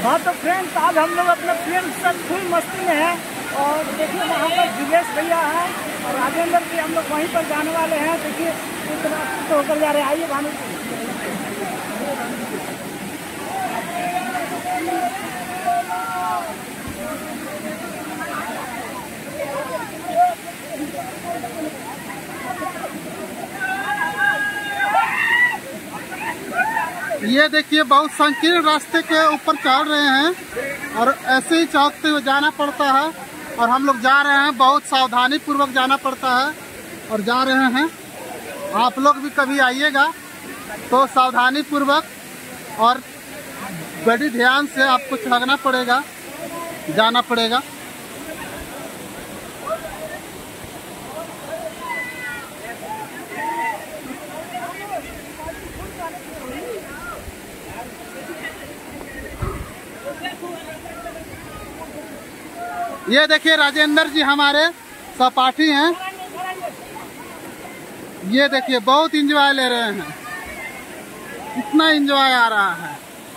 हाँ तो फ्रेंड्स, आज हम लोग अपने फ्रेंड्स से फुल मस्ती में हैं और देखिए वहाँ पर जुगेश भैया हैं और राजेंद्र जी, हम लोग वहीं पर जाने वाले हैं। देखिए इतना तो होकर जा रहे हैं। आइए भानु जी। ये देखिए बहुत संकीर्ण रास्ते के ऊपर चढ़ रहे हैं और ऐसे ही चौकते हुए जाना पड़ता है और हम लोग जा रहे हैं। बहुत सावधानी पूर्वक जाना पड़ता है और जा रहे हैं। आप लोग भी कभी आइएगा तो सावधानी पूर्वक और बड़ी ध्यान से आपको चढ़ना पड़ेगा, जाना पड़ेगा। ये देखिए राजेंद्र जी हमारे सहपाठी हैं। ये देखिए बहुत एंजॉय ले रहे हैं, इतना एंजॉय आ रहा है।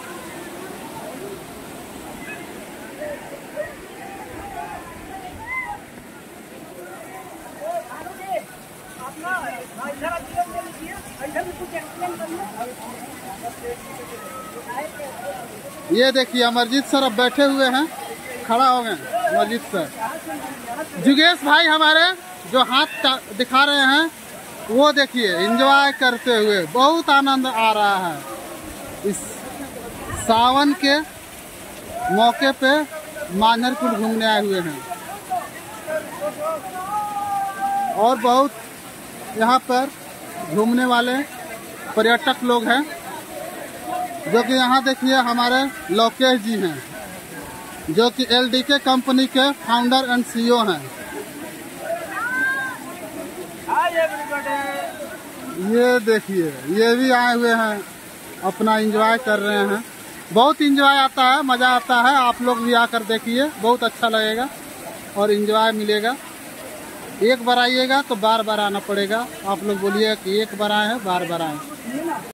ये देखिए अमरजीत सर अब बैठे हुए हैं, खड़ा हो गए अमरजीत सर। जुगेश भाई हमारे जो हाथ दिखा रहे हैं वो देखिए एंजॉय करते हुए, बहुत आनंद आ रहा है। इस सावन के मौके पे मांझरकुंड घूमने आए हुए हैं और बहुत यहाँ पर घूमने वाले पर्यटक लोग हैं, जो कि यहाँ देखिए हमारे लोकेश जी हैं, जो कि LDK कंपनी के फाउंडर एंड CEO हैं। ये देखिए ये भी आए हुए हैं, अपना एंजॉय कर रहे हैं। बहुत एंजॉय आता है, मज़ा आता है। आप लोग भी आकर देखिए, बहुत अच्छा लगेगा और एंजॉय मिलेगा। एक बार आइएगा तो बार बार आना पड़ेगा। आप लोग बोलिए कि एक बार आए हैं, बार बार आए।